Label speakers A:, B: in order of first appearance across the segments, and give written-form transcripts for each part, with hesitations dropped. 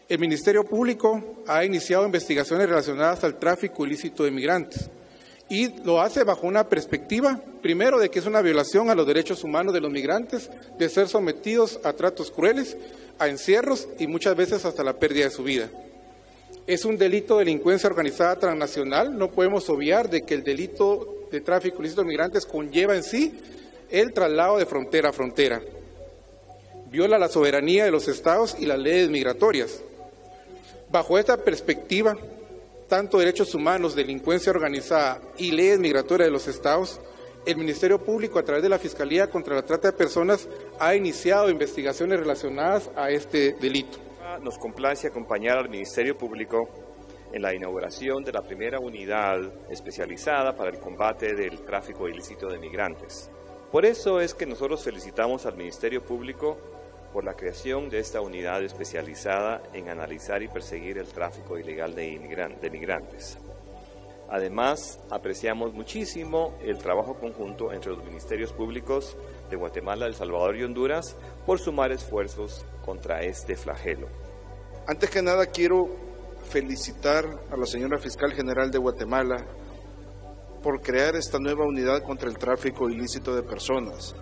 A: El Ministerio Público ha iniciado investigaciones relacionadas al tráfico ilícito de migrantes y lo hace bajo una perspectiva, primero, de que es una violación a los derechos humanos de los migrantes, de ser sometidos a tratos crueles, a encierros y muchas veces hasta la pérdida de su vida. Es un delito de delincuencia organizada transnacional. No podemos obviar de que el delito de tráfico ilícito de migrantes conlleva en sí el traslado de frontera a frontera. Viola la soberanía de los estados y las leyes migratorias. Bajo esta perspectiva, tanto derechos humanos, delincuencia organizada y leyes migratorias de los estados, el Ministerio Público, a través de la Fiscalía contra la Trata de Personas, ha iniciado investigaciones relacionadas a este delito.
B: Nos complace acompañar al Ministerio Público en la inauguración de la primera unidad especializada para el combate del tráfico ilícito de migrantes. Por eso es que nosotros felicitamos al Ministerio Público por la creación de esta unidad especializada en analizar y perseguir el tráfico ilegal de migrantes. Además, apreciamos muchísimo el trabajo conjunto entre los ministerios públicos de Guatemala, El Salvador y Honduras por sumar esfuerzos contra este flagelo.
C: Antes que nada quiero felicitar a la señora Fiscal General de Guatemala por crear esta nueva unidad contra el tráfico ilícito de personas.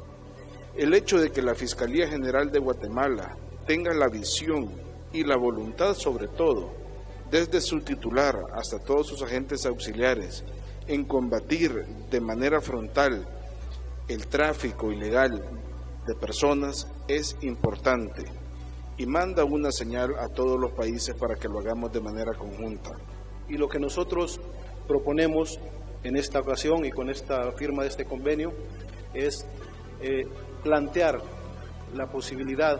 C: El hecho de que la Fiscalía General de Guatemala tenga la visión y la voluntad, sobre todo, desde su titular hasta todos sus agentes auxiliares, en combatir de manera frontal el tráfico ilegal de personas es importante y manda una señal a todos los países para que lo hagamos de manera conjunta.
D: Y lo que nosotros proponemos en esta ocasión y con esta firma de este convenio es plantear la posibilidad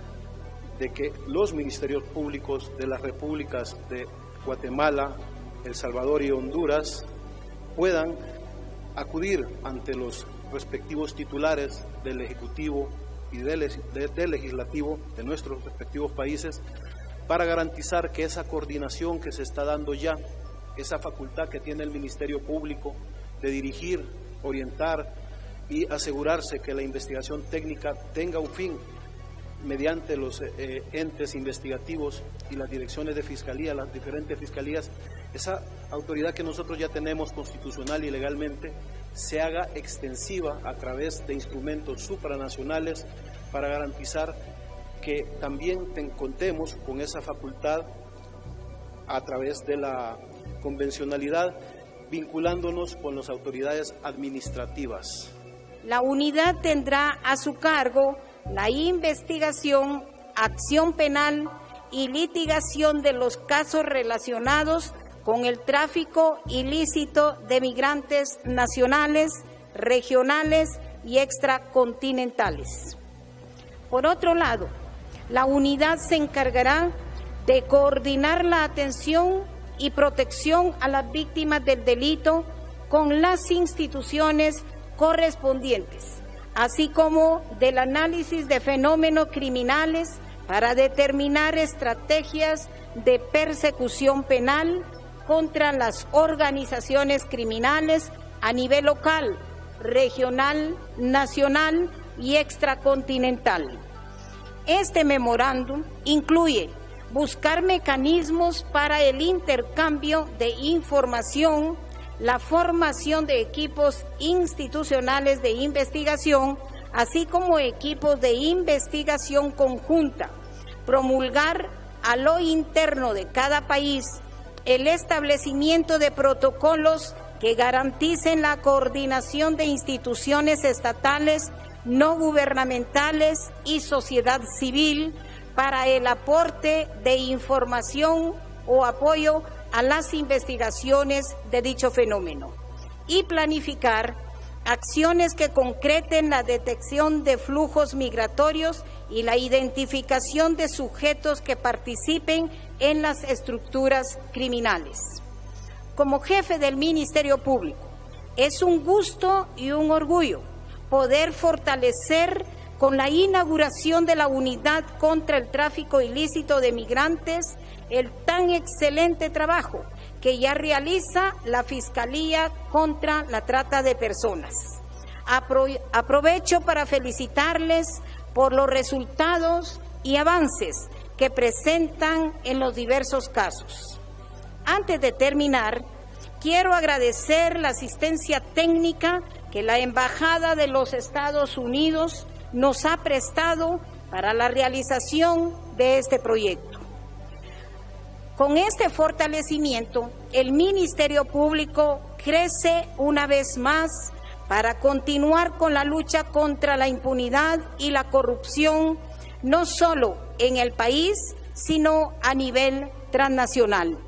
D: de que los ministerios públicos de las repúblicas de Guatemala, El Salvador y Honduras puedan acudir ante los respectivos titulares del Ejecutivo y del Legislativo de nuestros respectivos países para garantizar que esa coordinación que se está dando ya, esa facultad que tiene el Ministerio Público de dirigir, orientar y asegurarse que la investigación técnica tenga un fin mediante los entes investigativos y las direcciones de fiscalía, las diferentes fiscalías, esa autoridad que nosotros ya tenemos constitucional y legalmente se haga extensiva a través de instrumentos supranacionales para garantizar que también contemos con esa facultad a través de la convencionalidad, vinculándonos con las autoridades administrativas.
E: La unidad tendrá a su cargo la investigación, acción penal y litigación de los casos relacionados con el tráfico ilícito de migrantes nacionales, regionales y extracontinentales. Por otro lado, la unidad se encargará de coordinar la atención y protección a las víctimas del delito con las instituciones correspondientes, así como del análisis de fenómenos criminales para determinar estrategias de persecución penal contra las organizaciones criminales a nivel local, regional, nacional y extracontinental. Este memorándum incluye buscar mecanismos para el intercambio de información, la formación de equipos institucionales de investigación, así como equipos de investigación conjunta, promulgar a lo interno de cada país el establecimiento de protocolos que garanticen la coordinación de instituciones estatales, no gubernamentales y sociedad civil para el aporte de información o apoyo a las investigaciones de dicho fenómeno, y planificar acciones que concreten la detección de flujos migratorios y la identificación de sujetos que participen en las estructuras criminales. Como jefe del Ministerio Público, es un gusto y un orgullo poder fortalecer con la inauguración de la Unidad contra el Tráfico Ilícito de Migrantes el tan excelente trabajo que ya realiza la Fiscalía contra la Trata de Personas. Aprovecho para felicitarles por los resultados y avances que presentan en los diversos casos. Antes de terminar, quiero agradecer la asistencia técnica que la Embajada de los Estados Unidos nos ha prestado para la realización de este proyecto. Con este fortalecimiento, el Ministerio Público crece una vez más para continuar con la lucha contra la impunidad y la corrupción, no solo en el país, sino a nivel transnacional.